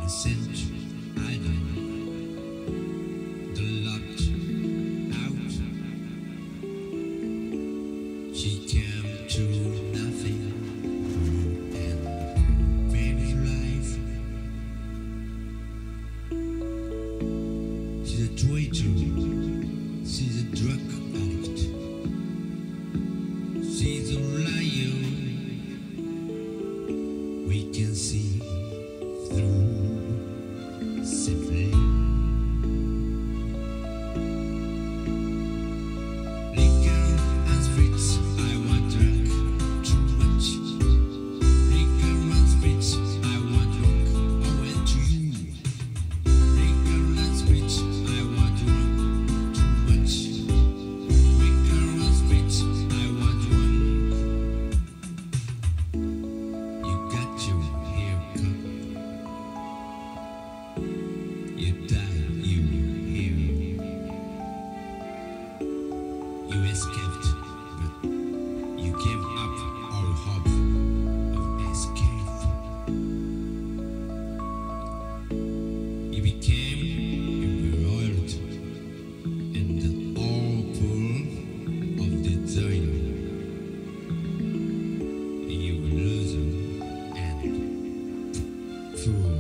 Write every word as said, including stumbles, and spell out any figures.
sent Adam the lot out. She came to nothing and made it life. She's a traitor. She's a drug addict. She's a liar. We can see through safely. Liquor and spirits, I want drunk too much. Liquor and spirits, I want drunk, oh and to you. Liquor and spirits, I want drunk too much. Liquor and spirits, I want drunk. You got your haircut. You died, you here. You escaped, but you gave up all hope of escape. You became embroiled in the whirlpool of desire. You were loser and fool.